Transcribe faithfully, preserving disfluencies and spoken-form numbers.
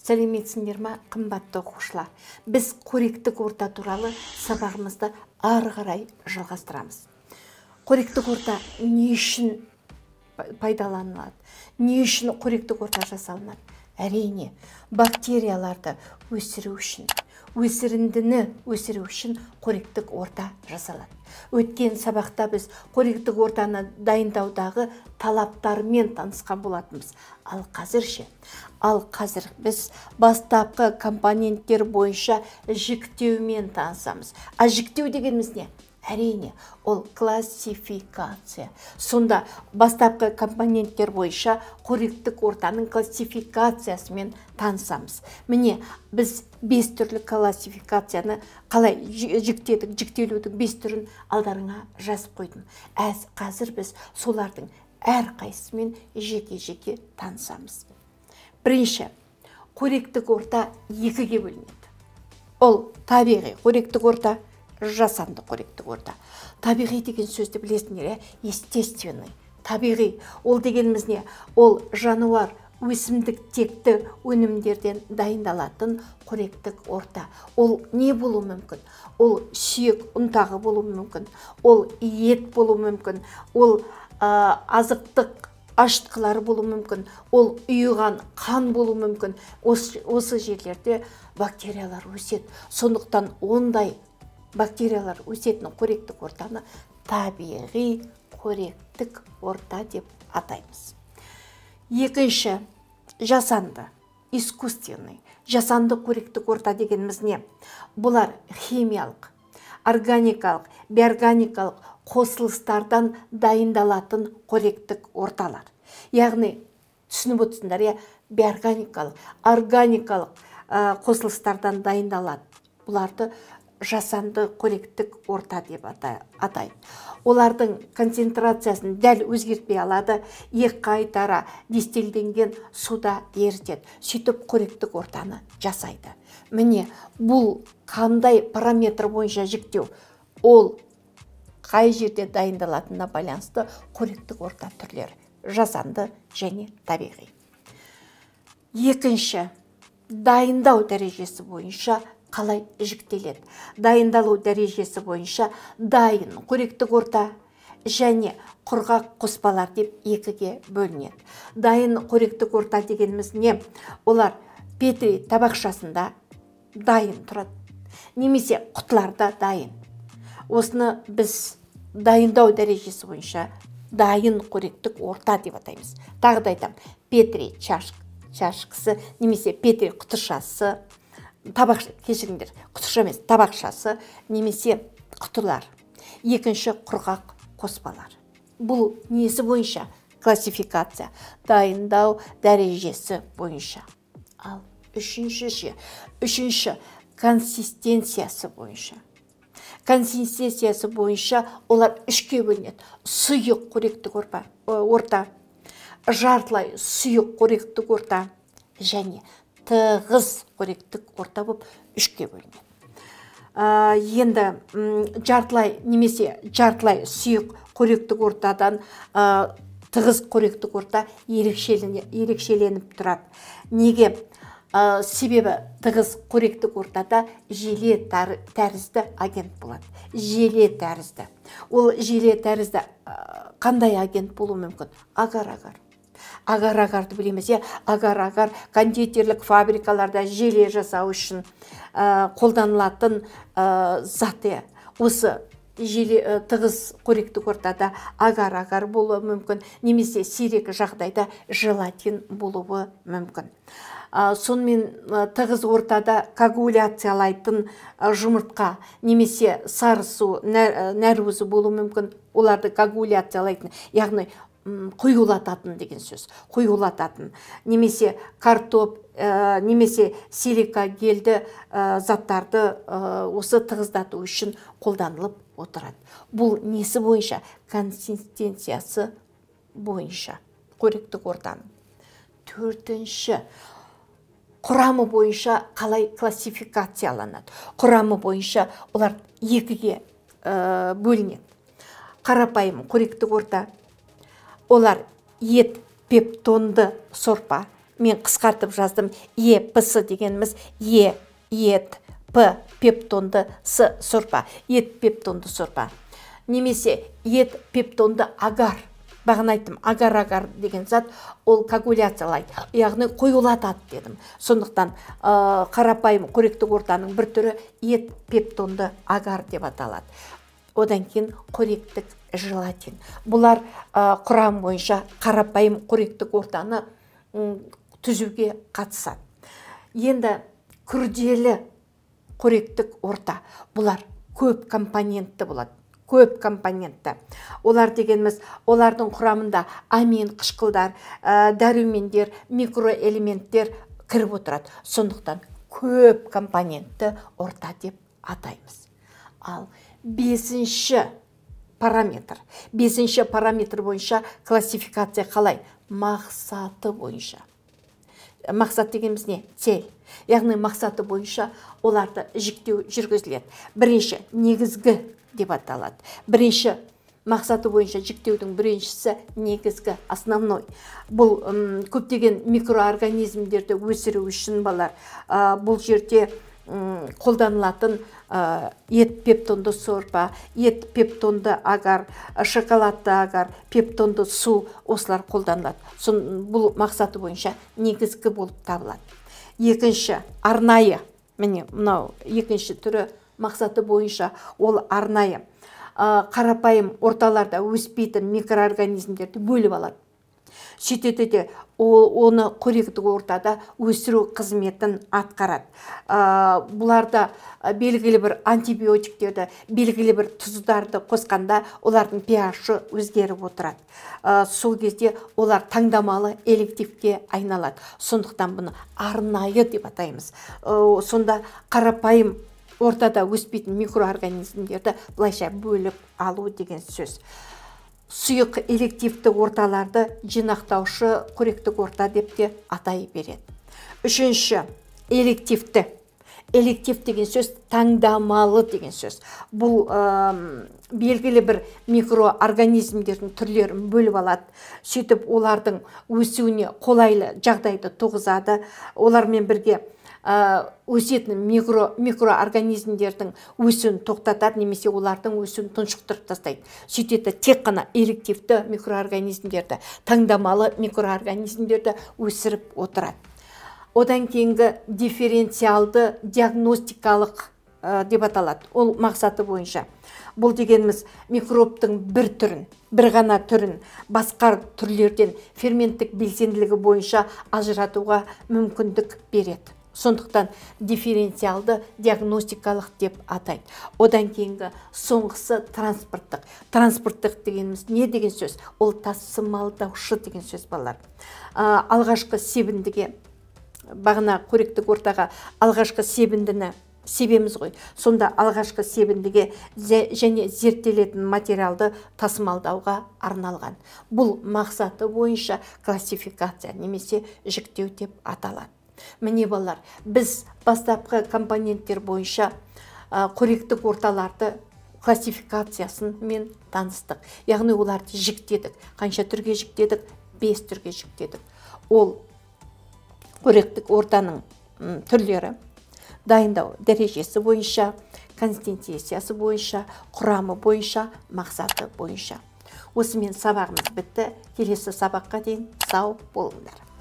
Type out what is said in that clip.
Сәлеметсіңдер ма, қымбатты оқушылар. Біз қоректік орта туралы сабағымызды ары қарай жалғастырамыз. Қоректік орта не үшін пайдаланылады? Не үшін қоректік орта жасалынады? Әрине, бактерияларды өсіру үшін, өсіріндіні өсіру үшін қоректік орта жасалады. Өткен сабақта біз қоректік ортаны дайындаудағы талаптарымен танысқан болатынбыз. Ал қазірше, ал қазір біз бастапқы компоненттер бойынша жіктеумен танысамыз. А жіктеу дегеніміз не? Әрине, ол классификация. Сонда бастапқы компоненттер бойынша қоректік ортаның классификациясымен танысамыз. Міне, біз бес түрлі классификацияны қалай жіктедік, жіктелудің бес түрін алдарыңа жазып қойдым. Әз қазір біз солардың әр қайсымен жеке-жеке танысамыз. Бірінші, қоректік орта екіге бөлінеді. Ол табиғи қоректік орта, жасанды қоректік орта. Табиғи деген сөзді білесіңдер, естественный. Табиғи, ол дегеніміз не? Ол жануар, өсімдік текті өнімдерден дайындалатын қоректік орта. Ол не болу мүмкін? Ол сүйек ұнтағы болу мүмкін, ол ет болу мүмкін, ол ә, азықтық ашытқылар болу мүмкін, ол ұйыған қан болу мүмкін. Осы, осы жерлерде бактериялар өседі. Сондықтан ондай бактериялар өсетін қоректік ортаны табиғи қоректік орта деп атаймыз. Екінші, жасанды, искусственный. Жасанды қоректік орта дегеніміз не? Бұлар химиялық, органикалық, биорганикалық қосылыстардан дайындалатын қоректік орталар. Яғни, түсініп отырсыңдар, биорганикалық, органикалық қосылыстардан дайындалады. Бұларды жасанды қоректік орта деп атайды. Олардың концентрациясын дәл өзгертпей алады, екі қайтара дистилденген суда ерітеді. Сөйтіп қоректік ортаны жасайды. Міне, бұл қандай параметр бойынша жіктеу? Ол қай жерде дайындалатынына байланысты қоректік орта түрлері, жасанды және табиғи. Екінші, дайындау дәрежесі бойынша қалай жіктеледі? Дайындалу дәрежесі бойынша дайын қоректік орта және құрғақ қоспалар деп екіге бөлінеді. Дайын қоректік орта дегеніміз не? Олар петри табақшасында дайын тұрады, немесе құтыларда дайын. Осыны біз дайындау дәрежесі бойынша дайын қоректік орта деп атаймыз. Тағы да айтамын, петри чашқысы, немесе петри құтышасы, табақ, кешіріңдер, құтыша емес, табақшасы, немесе құтылар. Екінші, құрғақ қоспалар. Бұл несі бойынша? Классификация, дайындау дәрежесі бойынша. Ал үшінші, үшінші консистенциясы бойынша. Консистенциясы бойынша олар үшке бөлінеді. Сұйық қоректік орта, жартылай сұйық қоректік орта және тығыз қоректік орта болып үшке бөлінеді. Енді жартылай немесе жартылай сұйық қоректік ортадан тығыз қоректік орта ерекшеленіп тұрады. Неге? Себебі тығыз қоректік ортада желе тәрізді агент болады. Желе тәрізді. Ол желе тәрізді қандай агент болу мүмкін? Агар-агар. Агар-агарды білеміз, агар-агар кондитерлік фабрикаларда желе жасау үшін қолданылатын заты. Осы желе тығыз қоректік ортада агар-агар болуы мүмкін, немесе сирек жағдайда желатин болуы мүмкін. Сонымен тығыз ортада коагуляциялайтын жұмыртқа, немесе сарысу, нәруызы болуы мүмкін. Оларды коагуляциялайтын, яғни құйылататын деген сөз, құйылататын, немесе картоп, немесе силика гельді заттарды осы тығыздату үшін қолданылып отырады. Бұл несі бойынша? Консистенциясы бойынша қоректік ортаның. Төртінші, құрамы бойынша қалай классификацияланады? Құрамы бойынша олар екіге бөлінеді. Қарапайым қоректік орта, олар ет, пептонды сорпа, мен қысқартып жаздым. Е, П, С дегеніміз Е, ет, П, пептонды, С, сорпа. Ет, пептонды, сорпа. Немесе ет, пептонды, агар. Бағана айттым, агар-агар деген зат ол коагуляциялайды, яғни қоюлатады дедім. Сондықтан қарапайым қоректік ортаның бір түрі ет, пептонды, агар деп аталады. Одан кейін қоректік желатин. Бұлар құрам бойынша қарапайым қоректік ортаны түзуге қатысады. Енді күрделі қоректік орта. Бұлар көп компонентті болады. Көп компонентті. Олар дегеніміз, олардың құрамында амин қышқылдар, дәрумендер, микроэлементтер кіріп отырады. Сондықтан көп компонентті орта деп атаймыз. Ал бесінші параметр. Бесінші параметр бойынша классификация қалай? Мақсаты бойынша. Мақсат дегеніміз не? Цель. Яғни мақсаты бойынша оларды жіктеу жүргізіледі. Бірінші негізгі деп аталады. Бірінші мақсаты бойынша жіктеудің біріншісі негізгі, основной. Бұл көптеген микроорганизмдерді өсіру үшін балар. Бұл жерде қолданылатын ет, пептонды, сорпа, ет, пептонды, агар, шоколадты агар, пептонды, су, осылар қолданылады. Бұл мақсаты бойынша негізгі болып табылады. Екінші арнайы, міне мынау екінші түрі мақсаты бойынша ол арнайы қарапайым орталарда өспейтін микроорганизмдерді бөліп алады. Сөйтеді де оны қоректік ортада өсіру қызметін атқарады. Бұларда белгілі бір антибиотиктерді, белгілі бір тұздарды қосқанда олардың pH-ы өзгеріп отырады. Сол кезде олар таңдамалы элективке айналады. Сондықтан бұны арнайы деп атаймыз. Сонда қарапайым ортада өспейтін микроорганизмдерді былайша бөліп алу деген сөз. Сұйық элективті орталарды жинақтаушы қоректік орта деп те атай береді. Үшінші элективті. Электив деген сөз таңдамалы деген сөз. Бұл белгілі бір микроорганизмдердің түрлерін бөліп алады. Сөйтіп олардың өсуіне қолайлы жағдайды туғызады. Олармен бірге өсетін микроорганизмдердің өсуін тоқтатады, немесе олардың өсуін тұншықтырып тастайды. Сөйтеді тек қана элективті микроорганизмдерді, таңдамалы микроорганизмдерді өсіріп отырады. Одан кейінгі дифференциалды диагностикалық деп аталады. Ол мақсаты бойынша. Бұл дегеніміз микробтың бір түрін, бір ғана түрін басқа түрлерден ферменттік белсенділігі бойынша ажыратуға мүмкіндік береді. Сондықтан дифференциалды диагностикалық деп атайды. Одан кейінгі соңғысы транспорттық. Транспорттық дегеніміз не деген сөз? Ол тасымалдаушы деген сөз балар. Алғашқы себіндіге, бағына қоректік ортаға алғашқы себіндіні себеміз ғой. Сонда алғашқы себіндіге және зерттелетін материалды тасымалдауға арналған. Бұл мақсаты бойынша классификация немесе жіктеу деп аталады. Міне балар, біз бастапқы компоненттер бойынша қоректік орталарды классификациясын мен таныстық. Яғни оларды жіктедік. Қанша түрге жіктедік? Бес түрге жіктедік. Ол қоректік ортаның түрлері, дайындау дәрежесі бойынша, консистенциясы бойынша, құрамы бойынша, мақсаты бойынша. Осымен сабағымыз бітті. Келесі сабаққа дейін сау болыңдар.